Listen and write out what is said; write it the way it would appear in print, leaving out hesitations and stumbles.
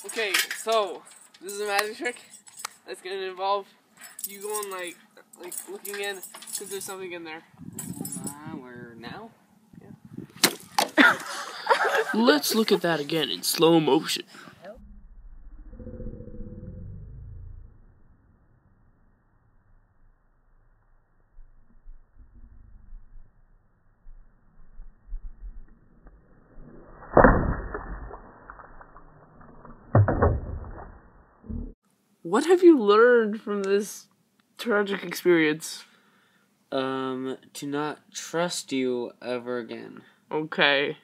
Okay, so this is a magic trick that's gonna involve you going like looking in because there's something in there. Where now? Yeah. Let's look at that again in slow motion. What have you learned from this tragic experience? To not trust you ever again. Okay.